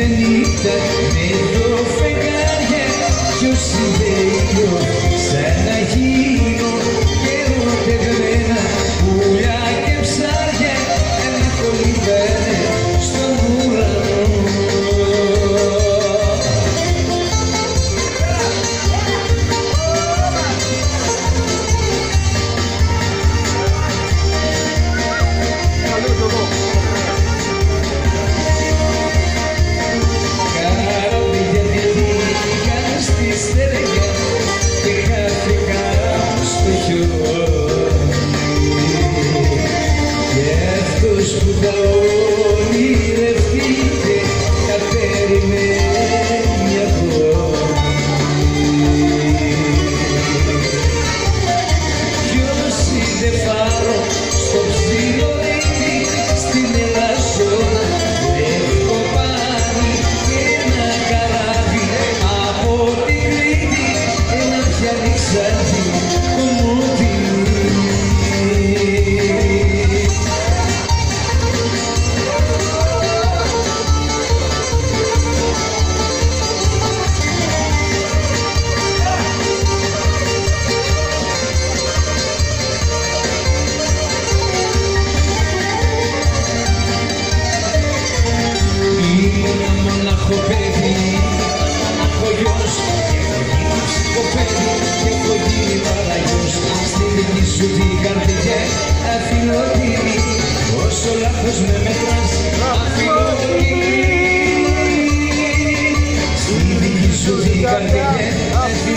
νύχτα με δυο φεγγάρια κι ως ιδέιο σαν να γίνω και ερωτευμένα πουλιά και ψάρια με κολυμπάνε στον ουρανό. Που τα ονειρευτείτε τα περιμένει ακόμη κι όσοι δεν πάρω στο ψιλορίτι στην Ελασσόνα έχω πάρει ένα καράβι από την Κρήτη ένα πιάνει ξάδι κομμούδι. Μονάχο παιδί, μονάχο γιος και έχω γίνει ψυχοπαίδι και έχω γίνει παραγιός στη δική σου την καρδιά αφιλότιμη όσο λάθος με μετράς αφιλότιμη στη δική σου την καρδιά